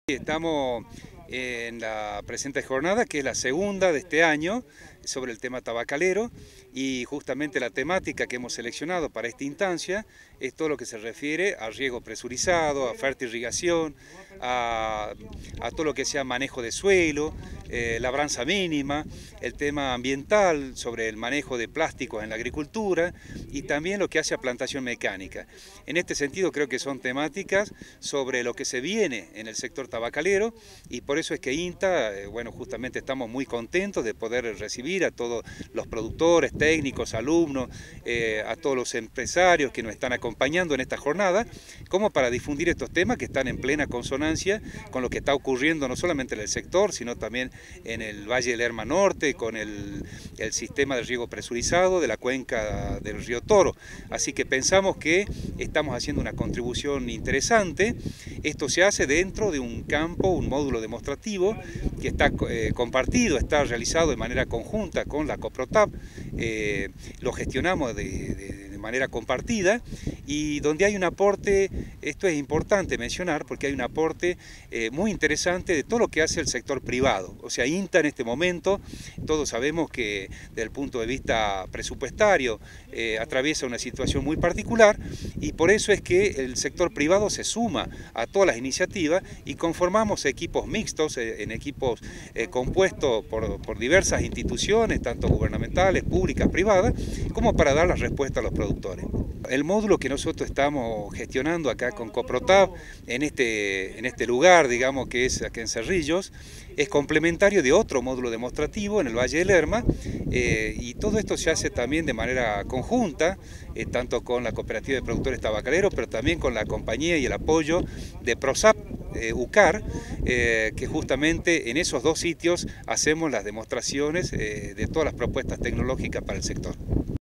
Estamos en la presente jornada, que es la segunda de este año, sobre el tema tabacalero, y justamente la temática que hemos seleccionado para esta instancia es todo lo que se refiere a riego presurizado, a fertirrigación, a todo lo que sea manejo de suelo, labranza mínima, el tema ambiental sobre el manejo de plásticos en la agricultura y también lo que hace a plantación mecánica. En este sentido creo que son temáticas sobre lo que se viene en el sector tabacalero y por eso es que INTA, bueno, justamente estamos muy contentos de poder recibir a todos los productores, técnicos, alumnos, a todos los empresarios que nos están acompañando en esta jornada, como para difundir estos temas que están en plena consonancia con lo que está ocurriendo no solamente en el sector, sino también en el Valle del Lerma Norte, con el sistema de riego presurizado de la cuenca del río Toro. Así que pensamos que estamos haciendo una contribución interesante. Esto se hace dentro de un campo, un módulo demostrativo que está compartido, está realizado de manera conjunta con la Coprotap, lo gestionamos de manera compartida y donde hay un aporte, esto es importante mencionar porque hay un aporte muy interesante de todo lo que hace el sector privado. O sea, INTA en este momento, todos sabemos que desde el punto de vista presupuestario atraviesa una situación muy particular y por eso es que el sector privado se suma a todas las iniciativas y conformamos equipos mixtos, en equipos compuestos por diversas instituciones, tanto gubernamentales, públicas, privadas, como para dar la respuesta a los productores. El módulo que nosotros estamos gestionando acá con Coprotap, en este lugar, digamos que es acá en Cerrillos, es complementario de otro módulo demostrativo en el Valle del Lerma, y todo esto se hace también de manera conjunta, tanto con la Cooperativa de Productores Tabacaleros, pero también con la compañía y el apoyo de PROSAP, UCAR, que justamente en esos dos sitios hacemos las demostraciones de todas las propuestas tecnológicas para el sector.